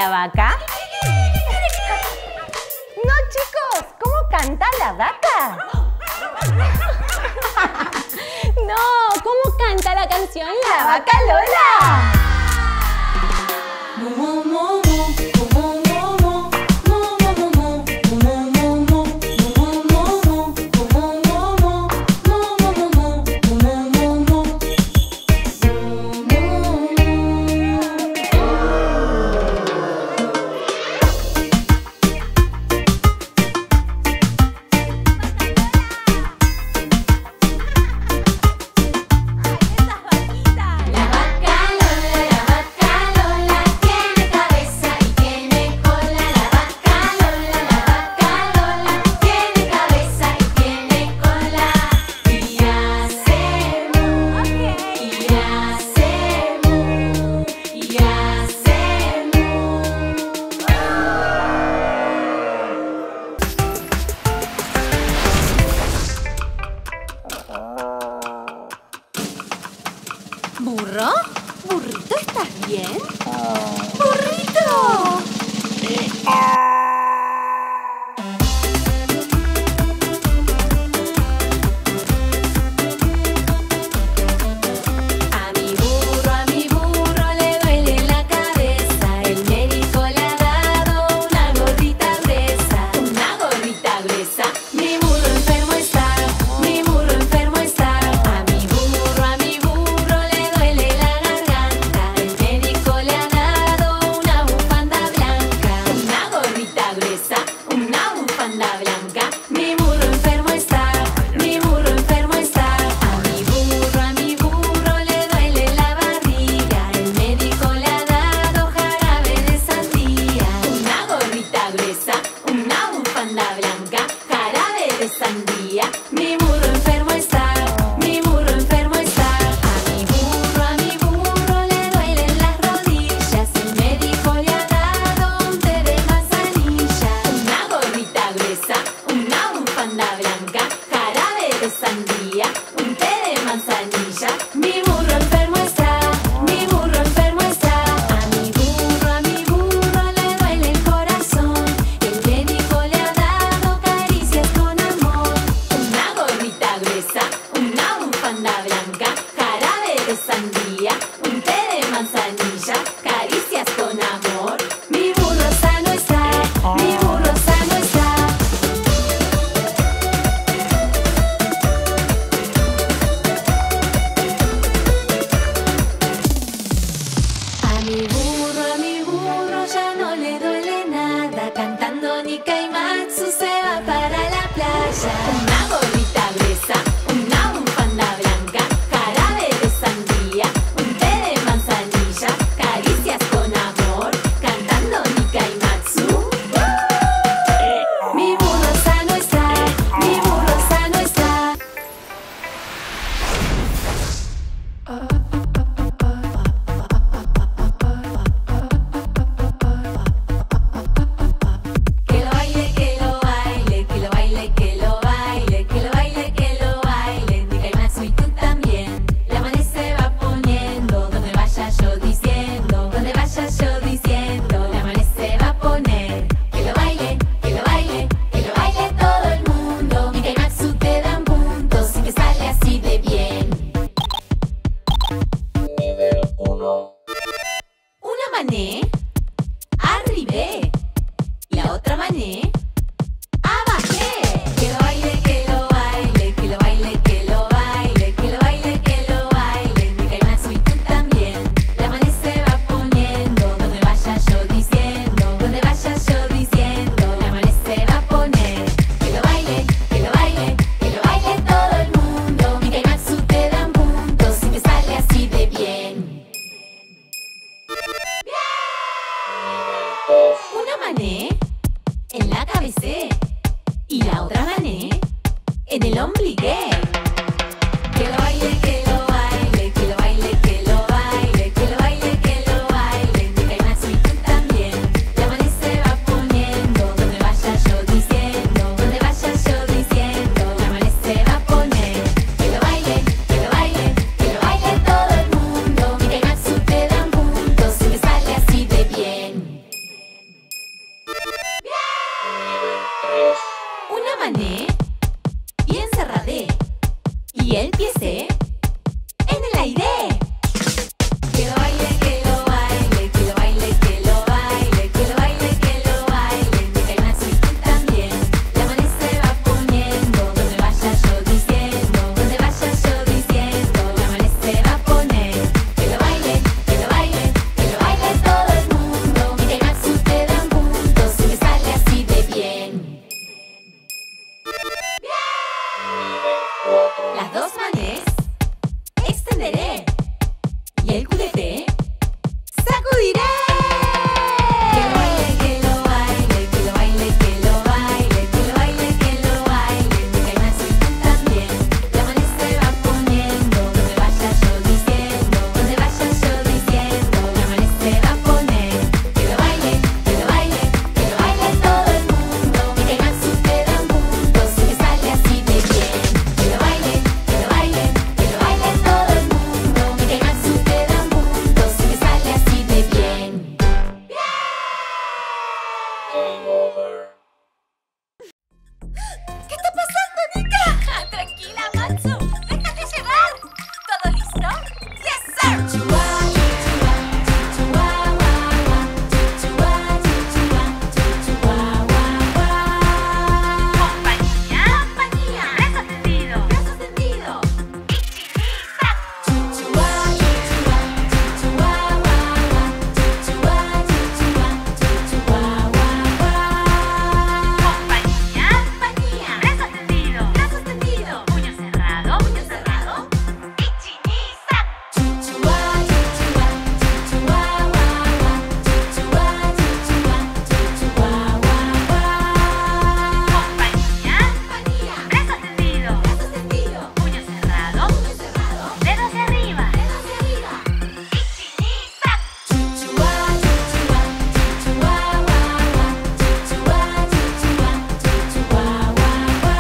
la vaca? No, chicos, ¿cómo canta la vaca? No, ¿cómo canta la canción La Vaca Lola? ¿Burro? ¿Burrito, estás bien? ¡Burrito! A mi burro le duele la cabeza. El médico le ha dado una gorrita gruesa. Una gorrita gruesa. Mi burro enfermo está. Mi burro enfermo está. A mi burro le duele la garganta. El médico le ha dado una bufanda blanca. Una gorrita gruesa. Una bufanda blanca. Mi burro enfermo está. Mi burro enfermo está. A mi burro le duele la barriga. El médico le ha dado jarabe de sandía. Una gorrita gruesa. Una bufanda blanca. Jarabe de sandía. Mi burro enfermo está. Mi burro enfermo está. A mi burro le duelen las rodillas. El médico le ha dado un té de manzanilla. Una gorrita gruesa. Una bufanda blanca. Jarabe de sandía. Un té de manzanilla. Mi burro enfermo está. Mi burro enfermo está. A mi burro le duele el corazón. El médico le ha dado caricias con amor. Una gorrita gruesa. Una bufanda blanca. Jarabe de sandía. Un té de manzanilla. Caricias con amor. Mi burro sano está. Mi burro sano está. A mi burro ya no le duele nada. Cantando Nika y Matsu se va para la playa. Una gorrita gruesa, una bufanda blanca. empiece en el aire. Que lo baile, que lo baile, que lo baile, que lo baile, que lo baile, que lo baile. Mica y Maxi tú también. La mano se va poniendo donde vaya yo diciendo, donde vaya yo diciendo. La mano se va a poner. Que lo baile, que lo baile, que lo baile todo el mundo. Mica y Maxi ustedes dan puntos si me sale así de bien. Las dos manes extenderé y el culete sacudiré. Que lo baile, que lo baile, que lo baile, que lo baile, que lo baile, que lo baile. Mica y Maxi tú también. La mano se va poniendo donde vaya yo diciendo, donde vaya yo diciendo. La mano se va a poner. Que lo baile, que lo baile, que lo baile todo el mundo. Mica y Maxi ustedes dan puntos si me sale así de bien. Que lo baile, que lo baile, que lo baile todo el mundo. Mica y Maxi ustedes dan puntos si me sale así de bien. ¿Qué está pasando, Nika? Tranquila, Matsu. Déjate llevar. ¿Todo listo? Yes, sir. Chuchua, chuchua, chuchua, guagua. Chuchua, chuchua, chuchua, guagua. Compañía, compañía. Brazo tendido. Brazo tendido. Ichiriza. Chuchua, chuchua, chuchua, guagua. Chuchua, chuchua, chuchua, guagua. Compañía, compañía. Brazo tendido. Brazo tendido. Puño cerrado. Puño cerrado. Ichiriza. Chuchua, chuchua, chuchua, guagua. Chuchua, chuchua, chuchua, guagua. Compañía, compañía. Brazo tendido. Brazo tendido. Puño cerrado. Puño cerrado. Dedos de arriba. Dedos de arriba. Ichiriza. Chuchua, chuchua, chuchua, guagua. Chuchua, chuchua, chuchua, guagua.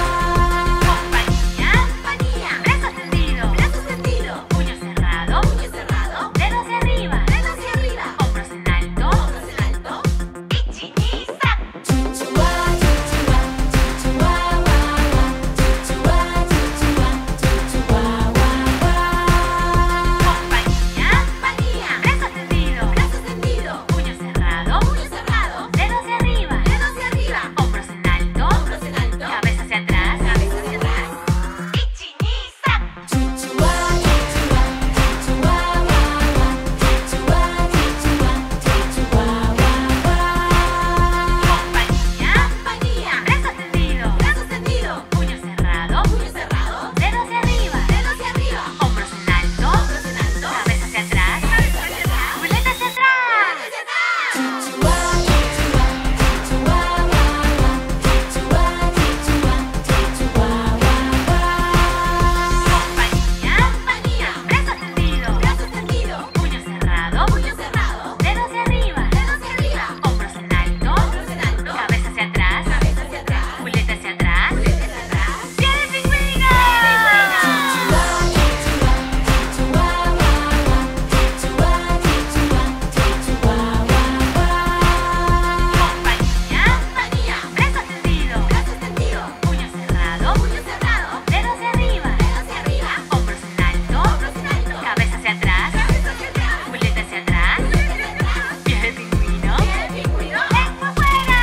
Compañía, compañía. Brazo tendido. Brazo tendido. Puño cerrado. Puño cerrado. Dedos de arriba. Dedos de arriba. Hombros en alto. Hombros en alto. Ichiriza. Chuchua, chuchua, chuchua, guagua. Chuchua, chuchua, chuchua, guagua. Compañía, compañía. Brazo tendido. Brazo tendido. Puño cerrado. Puño cerrado. Dedos de arriba. Dedos de arriba. Hombros en alto. Hombros en alto. Cabeza hacia atrás. Cabeza hacia atrás. Ichiriza. Chuchua, chuchua, chuchua, guagua. Chuchua, chuchua, chuchua, guagua. Compañía, compañía. Brazo tendido. Brazo tendido. Puño cerrado. Puño cerrado. Dedos de arriba. Dedos de arriba. Hombros en alto. Hombros en alto. Cabeza hacia atrás. Cabeza hacia atrás. Muleta hacia atrás. Chuchua, chuchua, chuchua, guagua. Chuchua, chuchua, chuchua, guagua. Compañía, compañía. Brazo tendido. Brazo tendido. Puño cerrado. Puño cerrado. Dedos de arriba. Dedos de arriba. Hombros en alto. Hombros en alto. Cabeza hacia atrás. Cabeza hacia atrás. Muleta hacia atrás. Muleta hacia atrás. ¡Pie de pingüino! Chuchua, chuchua, chuchua, guagua. Chuchua, chuchua, chuchua, guagua. Compañía, compañía. Brazo tendido. Brazo tendido. Puño cerrado. Puño cerrado. Dedos de arriba. Dedos de arriba. Hombros en alto. Hombros en alto. Cabeza hacia atrás. Cabeza hacia atrás. Muleta hacia atrás. Muleta hacia atrás. Pie de pingüino. Pie de pingüino. ¡Lengua afuera!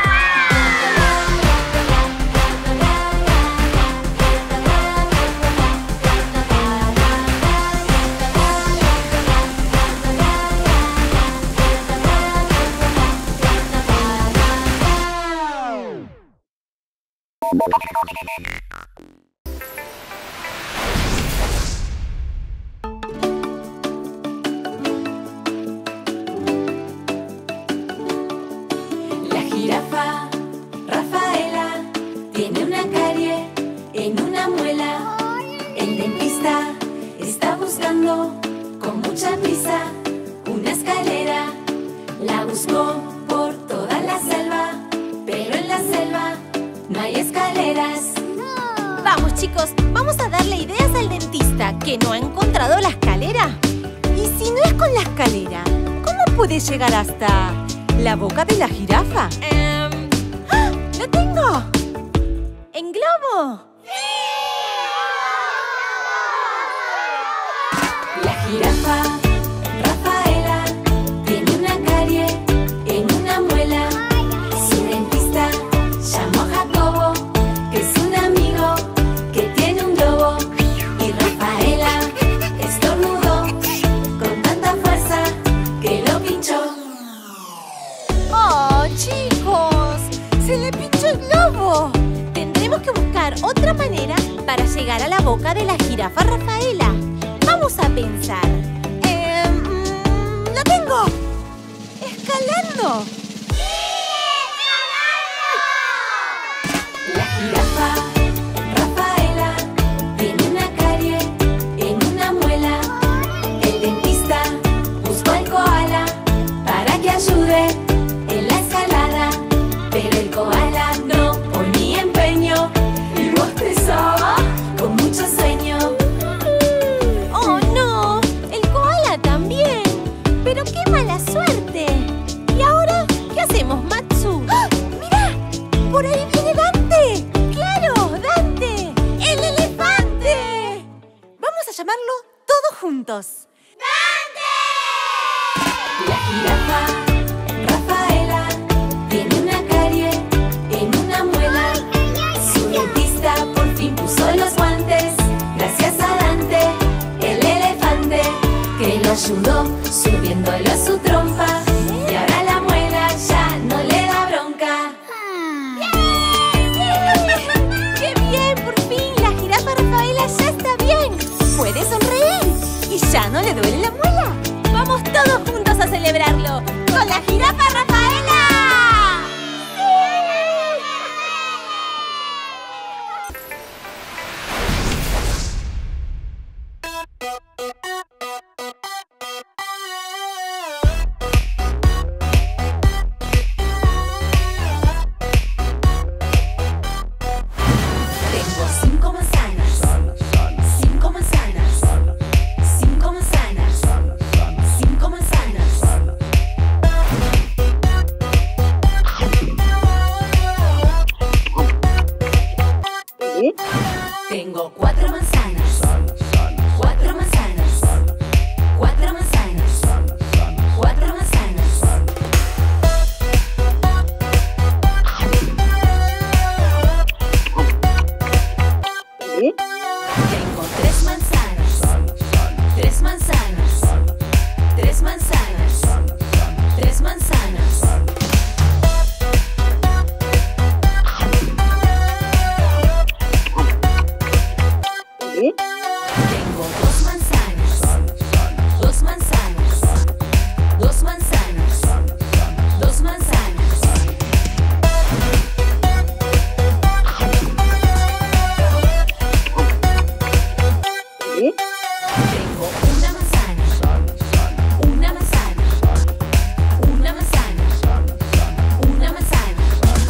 La jirafa Rafaela tiene una carie en una muela. El dentista está buscando con mucha prisa una escalera. La buscó por toda la selva, pero en la selva no hay escaleras. Vamos, chicos, vamos a darle ideas al dentista que no ha encontrado la escalera. Y si no es con la escalera, ¿cómo puede llegar hasta la boca de la jirafa? ¡Ah! ¡Lo tengo! ¡En globo! jirafa Rafaela tiene una carie en una muela. Su dentista llamó a Jacobo, que es un amigo que tiene un globo. Y Rafaela estornudó con tanta fuerza que lo pinchó. ¡Oh, chicos! ¡Se le pinchó el globo! Tendremos que buscar otra manera para llegar a la boca de la jirafa Rafaela. Vamos a pensar. ¡Lo tengo! ¡Escalando! La jirafa Rafaela tiene una carie en una muela. El dentista buscó al koala para que ayude en la escalada, pero el koala no ponía empeño y bostezaba con mucho sueño. ¡Oh, no! ¡El koala también! ¡Pero qué mala suerte! ¿Y ahora qué hacemos, Matsu? ¡Ah! ¡Mira! ¡Por ahí viene Dante! ¡Claro! ¡Dante! ¡El elefante! Vamos a llamarlo todos juntos. La jirafa Rafaela tiene una carie en una muela. Su dentista por fin puso los guantes, gracias a Dante, el elefante, que lo ayudó subiéndolo a su trompa. Y ahora la muela ya no le da bronca. ¡Qué bien! ¡Por fin! La jirafa Rafaela ya está bien. Puede sonreír y ya no le duele la muela. ¡Vamos todos juntos a celebrarlo! ¡Con la jirafa Rafaela! Tengo 5 manzanas, 5 manzanas, 5 manzanas, 5 manzanas. Tengo 4 manzanas, 4 manzanas, 4 manzanas, 4 manzanas. Tengo 3 manzanas, 3 manzanas, 3 manzanas, 3 manzanas. Tengo 2 manzanas, 2 manzanas, 2 manzanas, 2 manzanas. Tengo una manzana, una manzana, una manzana, una manzana.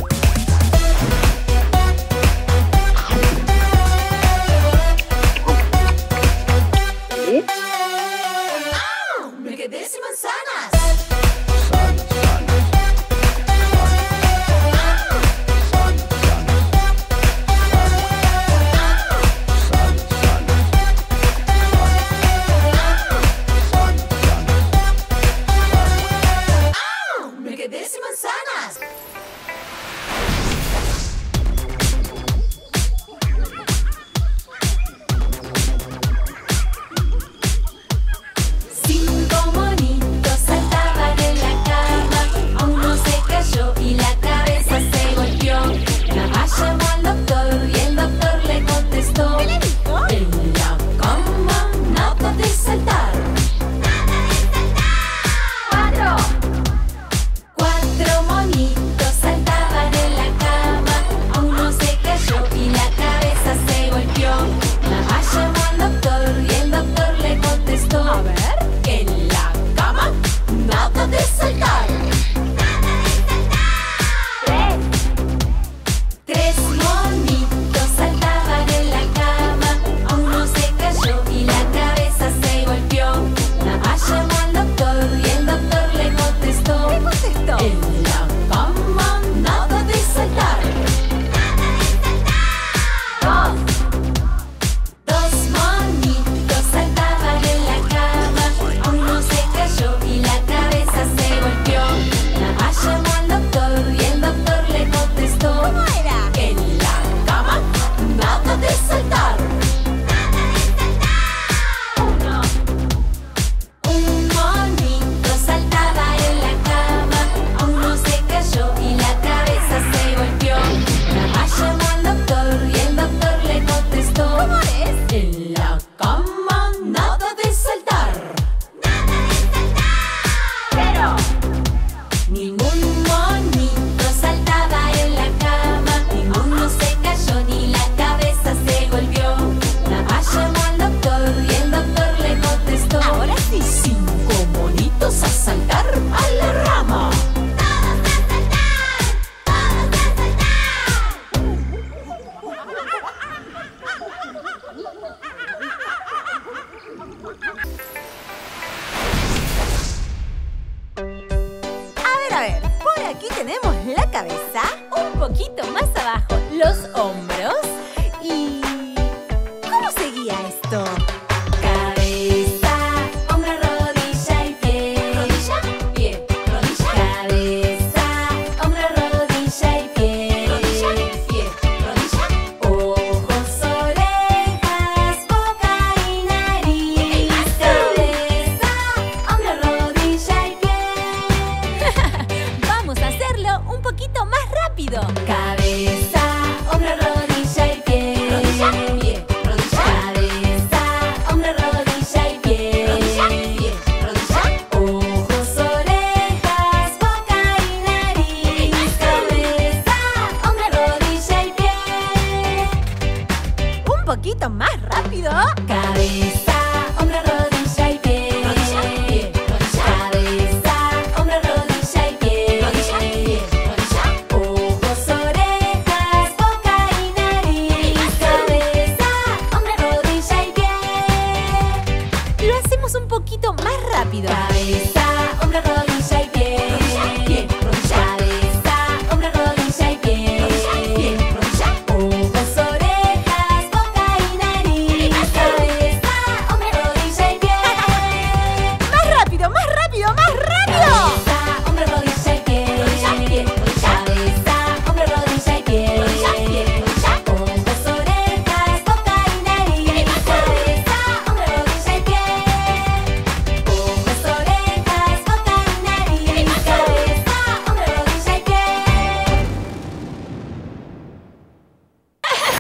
¡Ah! ¡Me quedé sin manzanas! ¡Ah! ¡Me quedé sin manzanas! rápido. Cabeza.